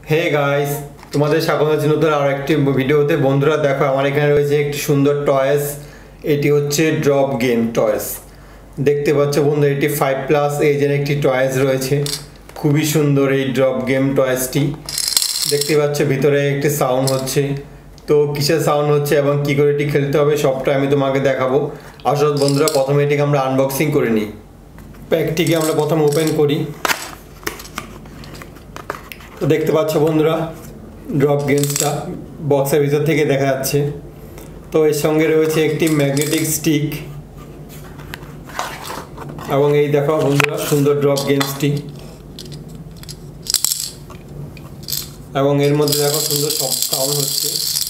Hey guys, তোমাদের স্বাগত জানাচ্ছি নতুন আর একটি ভিডিওতে। বন্ধুরা দেখো, আমার এখানে রয়েছে একটি সুন্দর টয়েস। এটি হচ্ছে ড্রপ গেম টয়েস। দেখতে পাচ্ছ বন্ধু, এটি 5+ এজের একটি টয়েস রয়েছে। খুবই সুন্দর এই ড্রপ গেম টয়েসটি। দেখতে পাচ্ছ ভিতরে একটি সাউন্ড হচ্ছে। তো কিসের সাউন্ড হচ্ছে এবং কী করে এটি খেলতে হবে সবটা আমি তোমাকে দেখাবো। আসলে বন্ধুরা, প্রথমে এটিকে আমরা আনবক্সিং করে নিই। প্যাকটিকে আমরা প্রথম ওপেন করি। তো দেখতে পাচ্ছ বন্ধুরা, ড্রপ গেমসটা বক্সের ভিতর থেকে দেখা যাচ্ছে। তো এর সঙ্গে রয়েছে একটি ম্যাগনেটিক স্টিক এবং এই দেখো বন্ধুরা সুন্দর ড্রপ গেমসটি, এবং এর মধ্যে দেখো সুন্দর সব সাউন্ড হচ্ছে।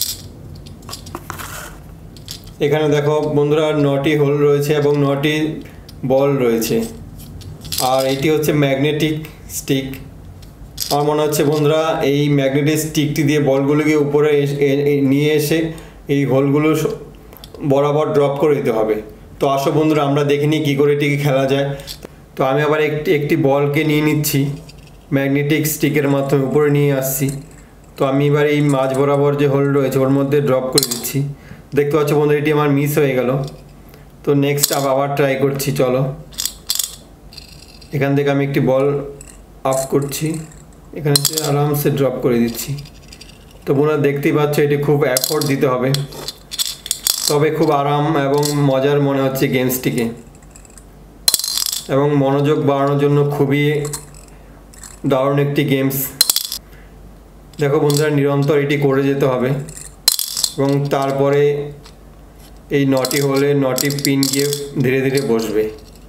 এখানে দেখো বন্ধুরা 9টি হোল রয়েছে এবং 9টি বল রয়েছে। আর এটি হচ্ছে ম্যাগনেটিক স্টিক। আমার মনে হচ্ছে বন্ধুরা, এই ম্যাগনেটিক স্টিকটি দিয়ে বলগুলোকে উপরে নিয়ে এসে এই হোলগুলো বরাবর ড্রপ করে দিতে হবে। তো আসো বন্ধুরা, আমরা দেখে নিই কী করে এটিকে খেলা যায়। তো আমি আবার একটি বলকে নিয়ে নিচ্ছি, ম্যাগনেটিক স্টিকের মাধ্যমে উপরে নিয়ে আসছি। তো আমি এবার এই মাঝ বরাবর যে হোল রয়েছে ওর মধ্যে ড্রপ করে দিচ্ছি। দেখতে পাচ্ছ বন্ধুরা, এটি আমার মিস হয়ে গেল। তো নেক্সট আবার ট্রাই করছি। চলো, এখান থেকে আমি একটি বল আপ করছি, এখানে আরামসে ড্রপ করে দিচ্ছি। তো বন্ধুরা দেখতেই পাচ্ছ, এটি খুব এফোর্ট দিতে হবে, তবে খুব আরাম এবং মজার মনে হচ্ছে গেমসটিকে, এবং মনোযোগ বাড়ানোর জন্য খুবই দারুণ একটি গেমস। দেখো বন্ধুরা, নিরন্তর এটি করে যেতে হবে এবং তারপরে এই 9টি হোলে 9টি পিন গিয়ে ধীরে ধীরে বসবে।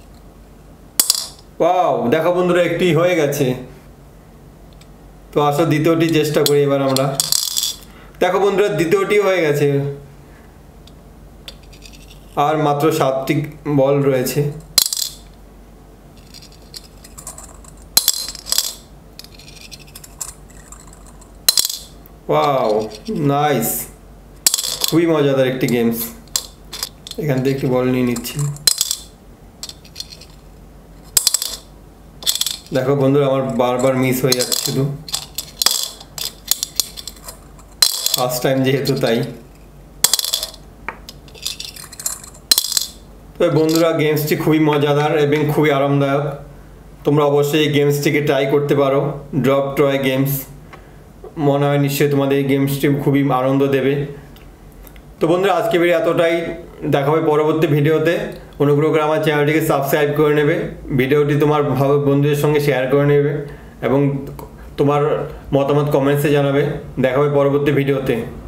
ওয়াও, দেখো বন্ধুরা একটি হয়ে গেছে। তো আসো দ্বিতীয়টি চেষ্টা করি এবার আমরা। দেখো বন্ধুরা, দ্বিতীয়টি হয়ে গেছে। আর মাত্র 7টি বল রয়েছে। ওয়াও, নাইস, খুবই মজাদার একটি গেমস। এখান থেকে একটি বল নিয়ে নিচ্ছি। দেখো বন্ধুরা, আমার বারবার মিস হয়ে যাচ্ছে শুধু, ফার্স্ট টাইম যেহেতু তাই। তো বন্ধুরা, গেমসটি খুবই মজাদার এবং খুবই আরামদায়ক। তোমরা অবশ্যই এই গেমসটিকে ট্রাই করতে পারো। ড্রপ টয় গেমস, মনে হয় নিশ্চয়ই তোমাদের এই গেমসটি খুবই আনন্দ দেবে। তো বন্ধুরা, আজকে ভিডিও এতটাই। দেখা হবে পরবর্তী ভিডিওতে। অনুগ্রহ করে আমার চ্যানেলটিকে সাবস্ক্রাইব করে নেবে, ভিডিওটি তোমার বন্ধুদের সঙ্গে শেয়ার করে নেবে এবং তোমার মতামত কমেন্টসে জানাবে। দেখা হবে পরবর্তী ভিডিওতে।